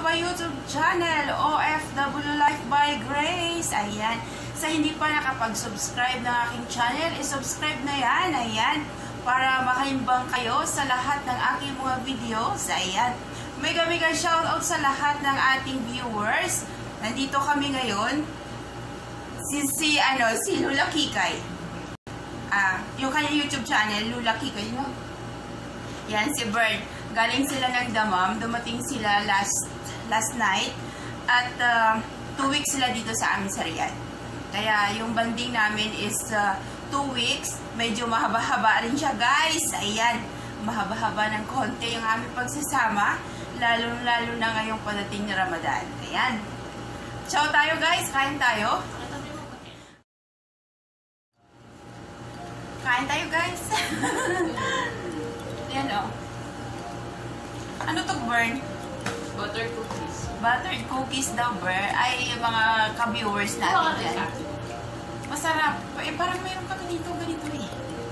my YouTube channel, OFW Life by Grace. Ayan. Sa hindi pa nakapag-subscribe ng aking channel, i-subscribe na yan. Ayan. Para makaimbang kayo sa lahat ng aking mga videos. Ayan. Mega shoutout sa lahat ng ating viewers. Nandito kami ngayon. Si Lola Kikay. Yung kanyang YouTube channel, Lola Kikay, no? Yan, si Bern. Galing sila ng Damam. Dumating sila last night. At 2 weeks sila dito sa amin sa Riyadh. Kaya yung banding namin is 2 weeks. Medyo mahaba-haba rin siya, guys. Ayan. Mahaba-haba ng konti yung aming pagsasama. Lalo na ngayong padating na Ramadan. Ayan. Ciao tayo, guys. Kain tayo. Kain tayo, guys. Ayan, o. Ano to, Bern? Buttered cookies. Buttered cookies daw, Bern. Ay, yung mga ka-viewers natin dyan. Masarap. Eh, parang mayroon kami dito ganito eh.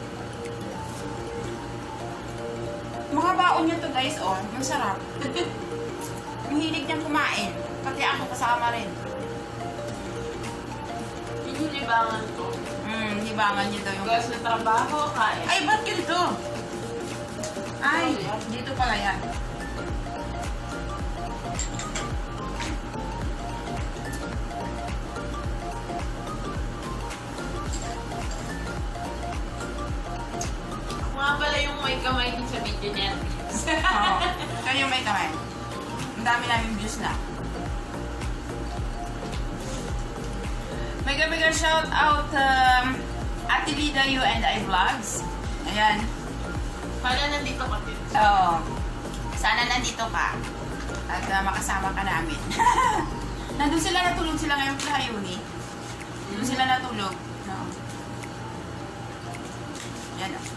Mga baon nyo to, guys, oh. Masarap. Mahilig niyang kumain. Pati ako kasama rin. Yung libangan to. Libangan nyo daw yung... Guys, na trabaho, kain. Ay, ba't ganito? Ay, dito pala yan. Mga pala yung may kamay din sa video niyan. Oo. Kaya may kamay. Ang dami namin views na. Mega shout out Ate Vida You and I Vlogs. Ayan. Pala nandito ka din. Oo. Sana nandito ka. At makasama ka namin. Nandun sila, natulog sila ngayon sa Hayuni. Nandun sila natulog. No. Yan o.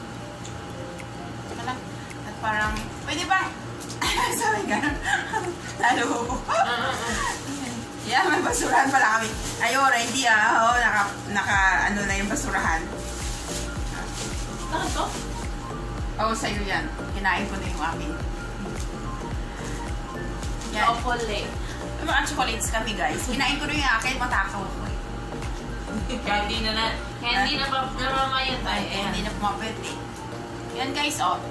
At parang, pwede ba? Sorry ka. Lalo ko. Yeah, may basurahan pala kami. Ayora, hindi ah. Ano na yung basurahan. Ano to? Oo, sa'yo yan. Kinain ko na yung amin. Yan. Chocolate. May mga chocolates kami, guys. Kinain ko na yung akin, matakaw ko eh. Kaya hindi na namamayan tayo. Hindi na pumapwede. Yan, guys, oh.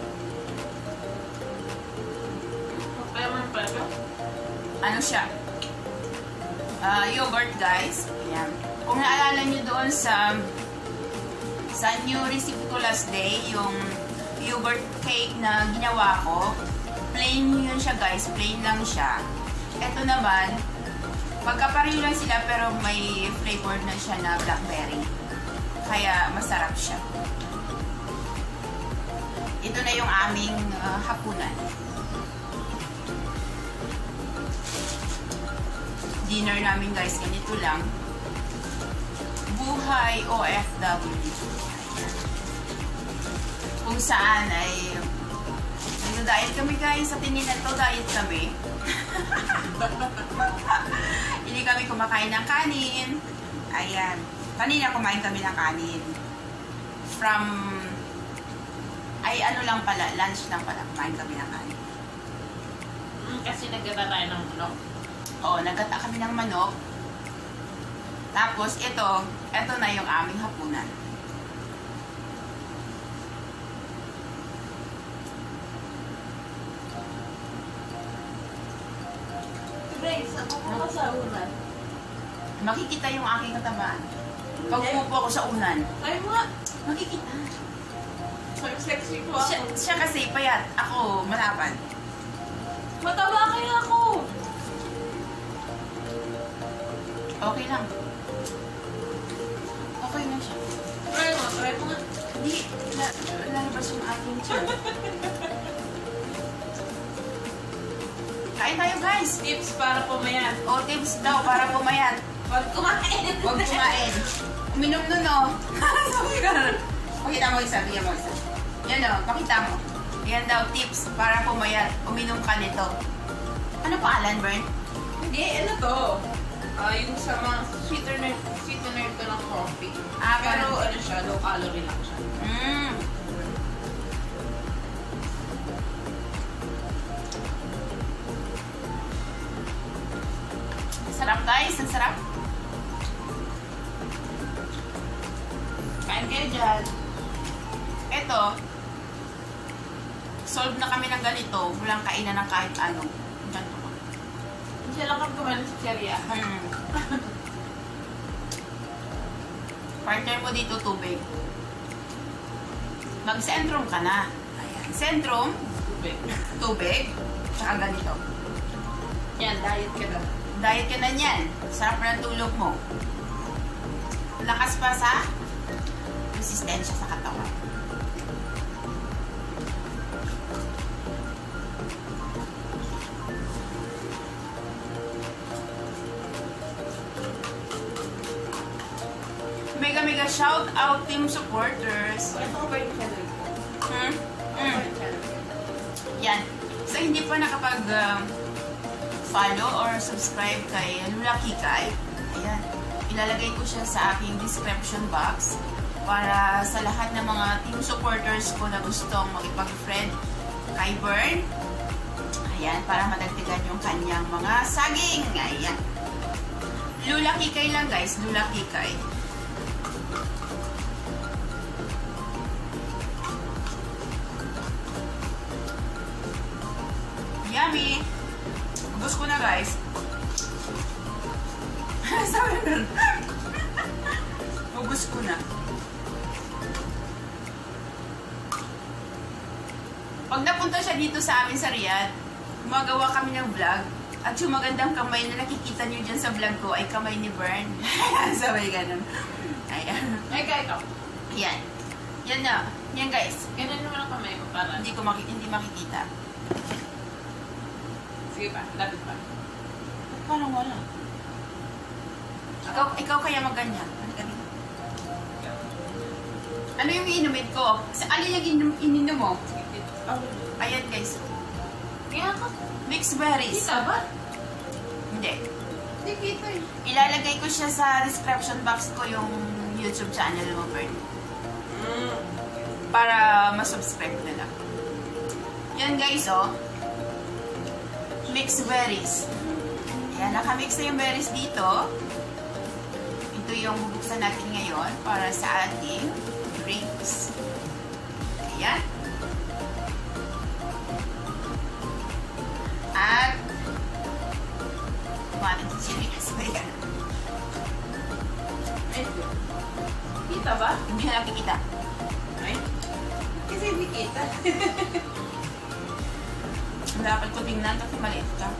Kaya man pala. Ano siya? Yogurt, guys. Ayan. Kung naalala nyo doon sa new recipe ko last day, yung yogurt cake na ginawa ko, plain yun siya, guys. Plain lang siya. Ito naman, magkapareho lang sila pero may flavor na siya na blackberry. Kaya masarap siya. Ito na yung aming hapunan. Dinner namin, guys, ganito lang. Buhay OFW. Kung saan ay nag-diet kami, guys. Sa tingin na ito, diet kami. Hindi kami kumakain ng kanin. Ayan. Kanina kumain kami ng kanin. Ano lang pala, lunch lang pala. Kumain kami ng kanin. Kasi nagkata tayo ng manok. Oo, nagkata kami ng manok. Tapos, ito na yung aming hapunan. Grace, ako ka sa unan. Makikita yung aking katabaan. Pag umupo ako sa unan. Ay, mga. Makikita. Sexy ko ako. Siya kasi payat. Ako, malapad. Mataba kaya ako. Okay lang. Okay na siya. Try mo nga. Hindi, lalabas yung aking chan. Kain tayo, guys. Tips para pumayat. O, tips daw para pumayat. Huwag kumain. Huwag kumain. Uminom nun, o. Pakita mo isa, bigyan mo isa. Yan o, pakita mo. Yan daw, tips para pumayat. Uminom ka nito. Ano pangalan, Bern? Hindi, ano to? Yung sa mga sweetener ko ng coffee. Pero ano siya, low calorie lang siya. dyan. Eto, solve na kami ng ganito. Walang kainan ng kahit ano. Ganito ko. Hindi siya lang kami kumain sa Syria. Partner mo dito, tubig. Mag-sentrum ka na. Ayan. Sentrum, Tubig. tubig, tsaka ganito. Yan, diet ka na. Diet ka na niyan. Sarap na ng tulog mo. Lakas pa sa resistensya sa katawan. Mega shout out team supporters. Ito ko ba yung channel ko? Yan. So, hindi pa nakapag follow or subscribe kay Lola Kikay. Ayan. Ilalagay ko siya sa aking description box para sa lahat ng mga team supporters ko na gustong makipag-friend kay Bern. Ayan. Para madagdagan yung kanyang mga saging. Ayan. Lola Kikay lang guys. Lola Kikay. Yummy! Ubus ko na guys. Sabi na. Ubus ko na. Pag napunta siya dito sa amin sa Riyadh, gumagawa kami ng vlog. At yung magandang kamay na nakikita niyo dyan sa vlog ko ay kamay ni Bern. Sabay ganun. Ayan. Ay, kaya ikaw. Yan. Yan na. Yan guys. Ganun naman ang kamay ko para. Hindi makikita. Sige pa, lapit pa. Parang wala. Ikaw kaya magganyan. Ano yung inumin ko? Ano yung ininom mo? Ayan guys. Kaya ka. Mixed berries. Kita ba? Hindi. Hindi kita eh. Ilalagay ko siya sa description box ko yung YouTube channel mo, Bern. Para masubscribe nila. Yan guys, oh. Mixed berries. Ayan, nakamix na yung berries dito. Ito yung bubuksan natin ngayon para sa ating drinks. Ayan. At kumain sa chilies. Ayan. Kita ba? Hindi na nakikita. Ay? Kasi hindi kita. Dapat ko tingnan kasi maliit ka.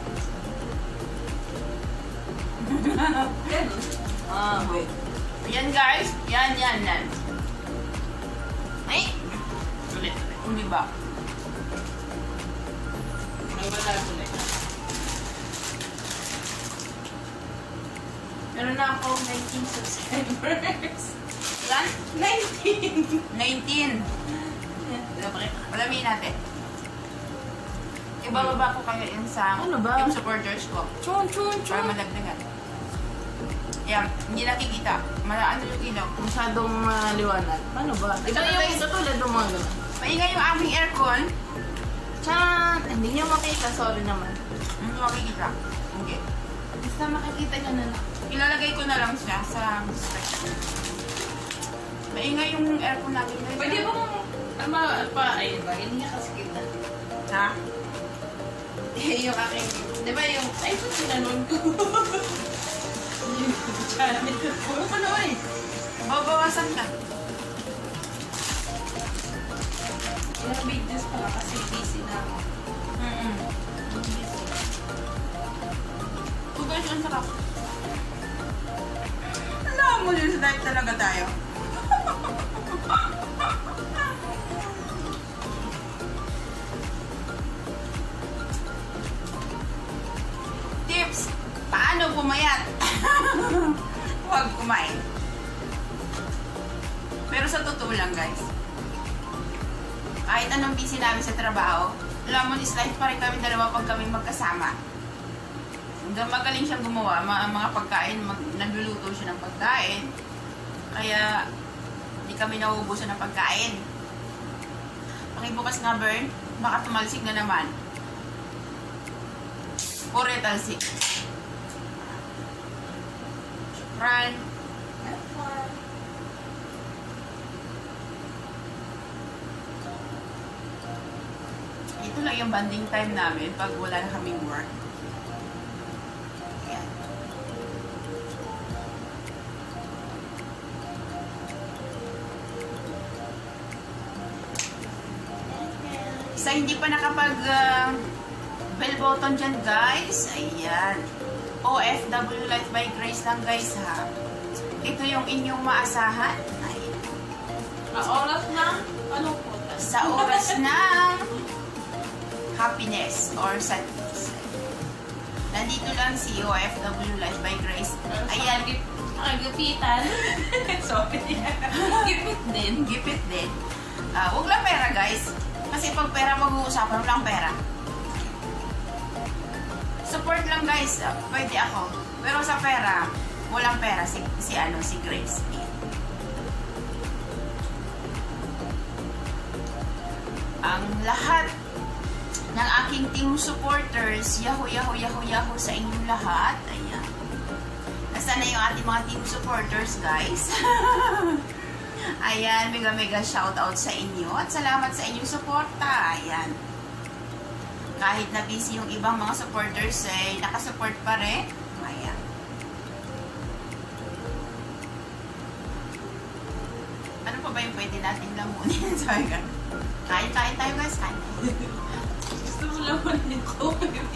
Yan. Wait. Yan guys. Yan. Ay! Ulit. Hindi ba? May wala ulit. Meron na ako 19 subscribers. Ilan? 19! 19. Alamin natin. Ibababa ko kayo yun sa Ano ba? yung supporters ko. Chun! Para madagdagan. Yan. Hindi nakikita. Ano yung ilaw. Masyadong liwanag. Paano ba? Ito yung katulad ng mga gano'n. Maingay yung aming aircon. Chan! Hindi niyo makita. Sorry naman. Hindi makikita. Hindi. Basta makikita niyo na lang. Ilalagay ko na lang siya sa description. Maingay yung aircon natin. Pwede bang ay ba? Hindi niya kasi kita. Ha? Yung aking, di ba yung, ay ito sinanon ko. Yung channel ko. Ano pa naman eh? Babawasan ka. Ilang videos pala kasi busy na ako. Busy. Oh guys, ang sarap. Alam mo yun, sa diet talaga tayo. Tips, paano pumayat? Huwag kumain. Pero sa totoo lang guys, kahit anong busy namin sa trabaho, lemon is life pa rin kami dalawa pag kami magkasama. Magaling siyang gumawa, mga pagkain, nagluluto siya ng pagkain. Kaya, hindi kami nauubusan ng pagkain. Pakibukas nga, Bern, baka tumalsik na naman. Pure talsik. Shukran. Ito lang yung bonding time namin pag wala na kaming work. Ayan. Sa hindi pa nakapag bell button dyan guys, ayan. OFW Life by Grace lang guys ha. Ito yung inyong maasahan. Ayan. Sa oras ng ano po? Sa oras ng happiness or sadness. Nandito lang si OFW Life by Grace. Ayan. Nakagipitan. Sorry. Gipit din. Gipit din. Huwag lang pera guys. Kasi pag pera mag-uusapan, walang pera. Support lang guys. Pwede ako. Pero sa pera, walang pera si Grace. Ang lahat ng aking team supporters, yahoo sa inyong lahat. Ayan. Nasaan na yung ating mga team supporters guys? Ayan, mega shoutout sa inyo at salamat sa inyong suporta. Ayan. Kahit na busy yung ibang mga supporters, nakasupport pa rin. Ayan. Ano pa ba yung pwede natin lamunin? Sorry ka. Kain tayo guys. Kain. Gusto mo lamunin ko?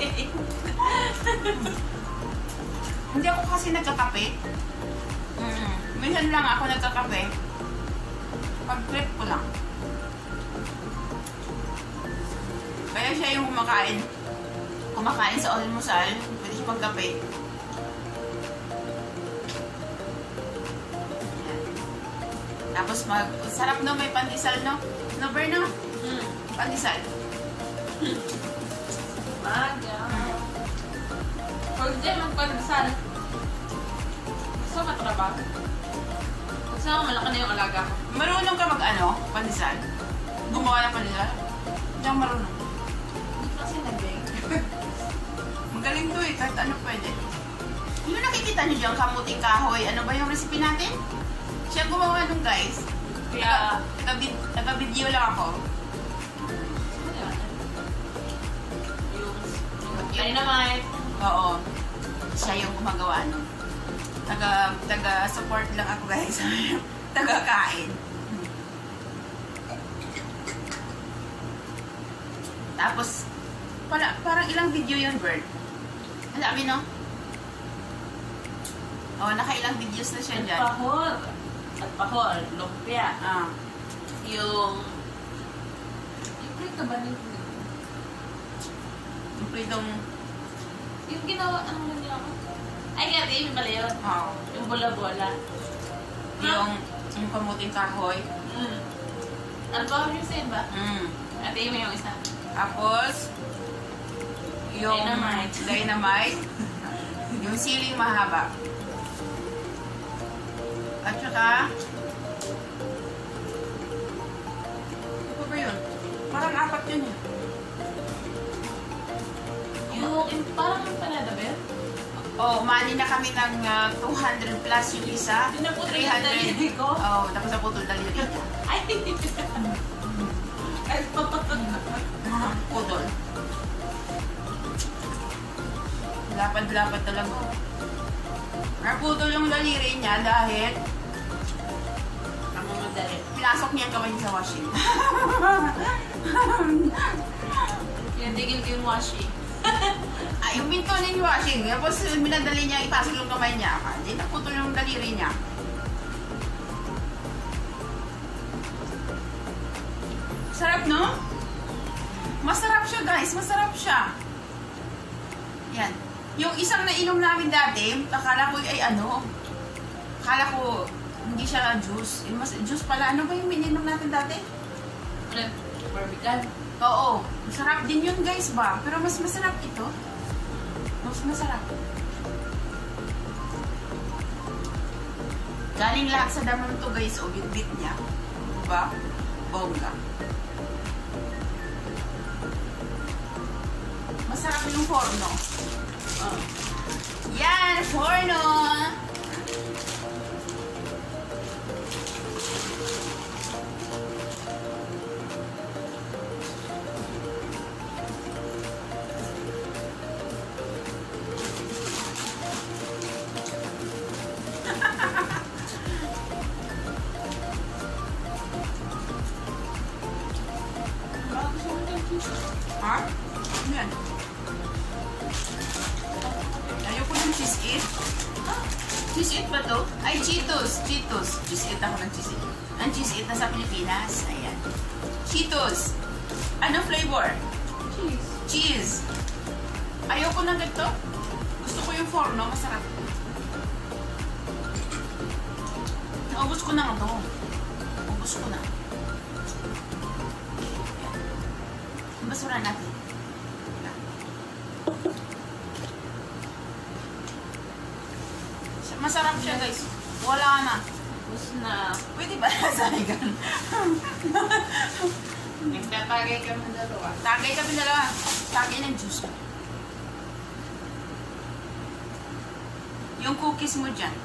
Hindi ako kasi nagkakape. Minsan lang ako nagkakape. Pag-trip ko lang. Kaya siya yung kumakain sa almusal, pwede siya pagkape. Tapos sarap no, may pandesal no? No, Berno? Pandesal. Maga. Pag di magpandesal, gusto ka trabaho. Gusto ko malaki na yung alaga ko. Marunong ka pandesal? Gumawa ng pandesal? Hindi ako marunong. Kasi nag-bake. Magaling to kahit ano pwede. Yung nakikita nyo dyan, kamuting kahoy, ano ba yung recipe natin? Siya gumawa nung guys. Kaya, taga-video lang ako. yung dynamite. Oo. Siya yung gumagawa nun. Taga-support lang ako guys. Taga-kain. Tapos, parang ilang video yun, Bert? Ang dami, no? Oh, nakailang videos na siya dyan. Pahor, lumpia. Yung prito ba nito? Yung pritong... Yung ginawa, anong ginawa ko? Ay, nga, yung pala yun. Oo. Yung bola-bola. Yung kamuting kahoy. Ano ba yung same ba? Ate, yung isa. Tapos, yung dynamite. Yung siling mahaba. At saka, ano ba yun? Parang apat yun eh. Yung parang panada ba yun? Mani na kami ng 200 plus yung isa. 300. Ko? Tapos naputol daliri niya. Ay! Putol. Lapad-lapad talaga. Naputol yung daliri niya dahil pinasok niya ang kamay niya sa washing. Pinandigil ko yung washing. Yung pinto niya yung washing. Tapos minadali niya, ipasok yung kamay niya. Hindi naputol yung daliri niya. Sarap, no? Masarap siya, guys. Masarap siya. Yan. Yung isang nainom namin dati, akala ko ay akala ko hindi siya juice. Juice pala. Ano ba yung ininom natin dati? Barbican. Oo. Masarap din yun, guys ba? Pero mas masarap ito. Mas masarap. Galing lahat sa damon to, guys. O, bit-bit niya. Diba? Bongga. Masarap yung forno. Yan! Forno! Ha? Yan. Ayoko ng cheese it. Cheese it ba to? Ay, Cheetos. Cheetos. Cheese it ako ng cheese it. Ang cheese it na sa Pilipinas. Ayan. Cheetos. Ano flavor? Cheese. Cheese. Ayoko ng ganito. Gusto ko yung forno. Masarap. Naubos ko na nga to. Ubus ko na. Ayan. Basura natin. Masarap siya, guys. Wala na. Ubus na. Pwede ba nasaligan? Nagtatagay kami dalawa. Tagay kami dalawa. Tagay ng juice. Yung cookies mo dyan.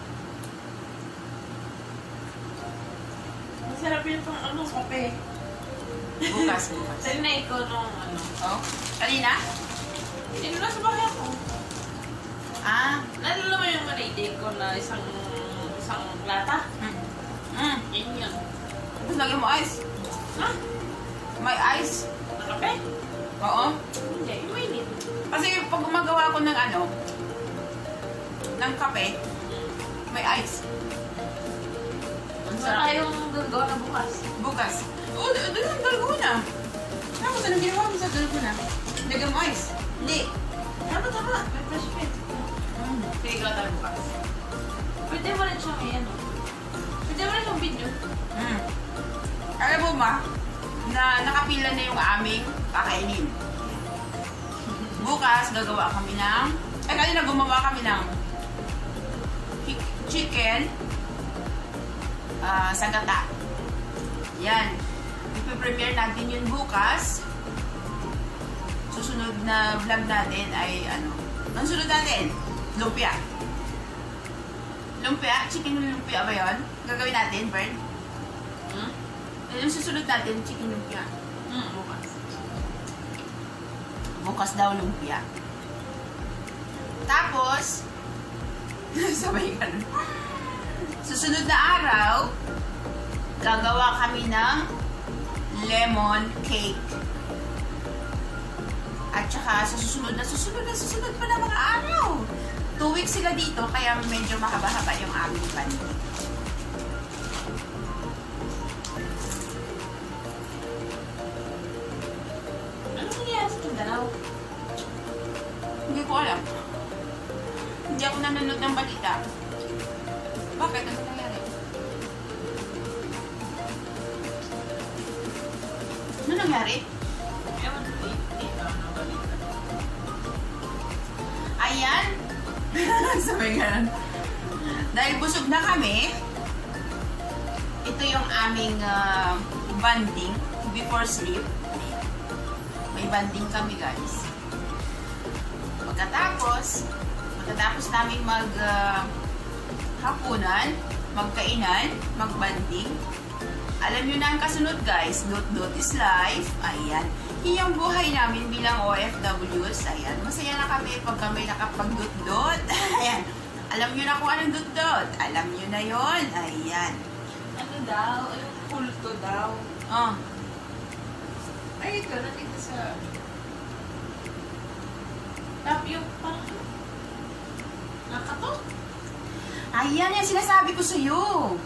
Masarap yun pang ano, kape. Bukas. Sanay ko nung ano. Oh? Kanina? Yun na sa bahay ko. Ah. Nalala mo yung manay ko na isang lata? Yun yun. Tapos lagyan mo ice. Ha? May ice? Na kape? Oo. Hindi, mainit. Kasi pag gumagawa ko ng ano, ng kape, may ice. Saan tayong gagawa na bukas? Bukas. Oo, doon ang dalgona. Tapos anong ginawa mo sa dalgona? Lagyan mo ice. Hindi. Tama. May fresh fit. Kaya ikaw tayo bukas. Pwede mo rin siyang ano. Pwede mo rin siyang video. Alam mo ba, na nakapila na yung aming kakainin. Bukas, gagawa kami ng, kanina gumawa kami ng chicken sa gata. Yan. Ipipremiere natin yun bukas. Susunod na vlog natin ay ano, ang sunod natin, lumpia. Lumpia? Chicken lumpia ba yun? Gagawin natin, Bern? Yung susunod natin, chicken lumpia. Bukas. Bukas daw lumpia. Tapos, sabay ka na. Susunod na araw, gagawa kami ng lemon cake. At saka sa susunod pa na mga araw. 2 weeks sila dito, kaya medyo mahaba-haba yung aming pancake. Ano nangyayari sa Mindanao? Hindi ko alam. Hindi ako nanonood ng balita. Bakit? Ano nangyari? Ano nangyari? Ewan ko, ito ang balita. Ayan. Sabi nga. Dahil busog na kami, ito yung aming banding before sleep. May banding kami, guys. Pagkatapos namin hapunan, magkainan, magbanding. Alam nyo na ang kasunod, guys. Dot is life. Ayan. Yung buhay namin bilang OFWs. Ayan. Masaya na kami pag kami nakapag-dot. Ayan. Alam nyo na kung anong dot. Alam nyo na yon. Ayan. Ano daw? Anong kulto daw? Oh. Ay, ito. Nandito sa... Tapio pa. Nakato? Ayan, yan sinasabi ko sa'yo.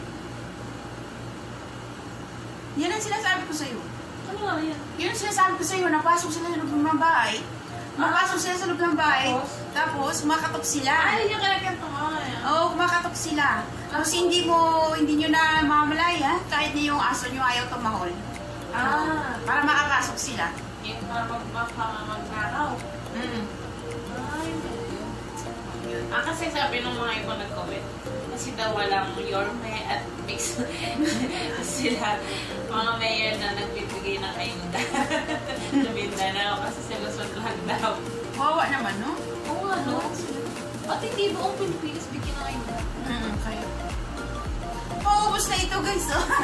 Yan ang sinasabi ko sa'yo. Ano nga yan? Yun ang sinasabi ko sa'yo, napasok sila sa loob ng bahay. Napasok sila sa loob ng bahay. Tapos, kumakatok sila. Ay, yung kinakanta ko. Oo, kumakatok sila. Tapos, hindi nyo na mamalaya, kahit na yung aso nyo ayaw tumahol. Para makapasok sila. Yung para magnakaw. Ay, kasi sabi ng mga iba nag-comment, kasi daw walang yorme at mix sila, mga mayor na nagbibigay ng ayuda sa Mindanao kasi sila lang daw. Wawa naman, no? Oo nga, no? At hindi buong Pilipinas bigyan ng ayuda. Kayo. Paubos na ito, guys.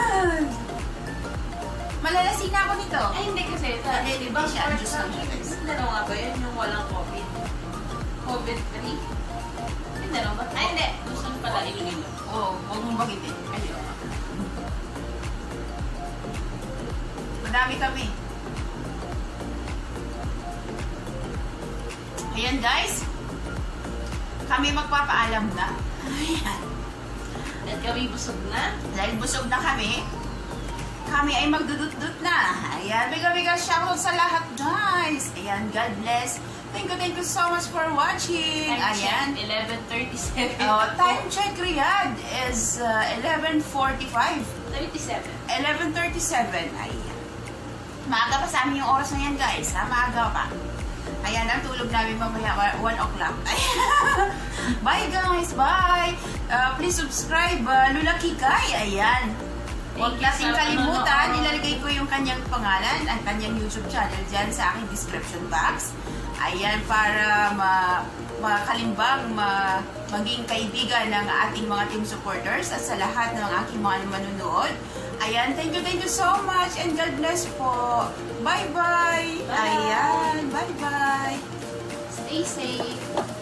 Malalasing na ako nito. Ay, hindi kasi. Hindi siya. Diyos lang siya, guys. Mindanao nga ba yun? Yung walang COVID? COVID-free? Mindanao ba? Ay, hindi. Gusto mo pala Iloilo. Oo, huwag mong bagitin. Ayun. Madami kami. Ayan guys, kami magpapaalam na. Ayan. At kami busog na. Dahil busog na kami ay magdudut-dut na. Ayan, mega shoutout sa lahat guys. Ayan, God bless. Thank you so much for watching. Time Ayan. check, 11:37. Time check Riyadh is 11:45. 37. 11:37. Ayan. Maaga pa sa amin yung oras na yan guys. Ha? Maaga pa. Ayan, ang tulog namin mamaya 1 o'clock. Bye guys, bye! Please subscribe, Lola Kikay. Ayan. Huwag natin kalimutan, ilalagay ko yung kanyang pangalan, ang kanyang YouTube channel dyan sa aking description box. Ayan, para makalimbang maging kaibigan ng ating mga team supporters at sa lahat ng aking mga manunood. Ayan, thank you so much and God bless po. Bye-bye! Ayan, bye-bye! Stay safe.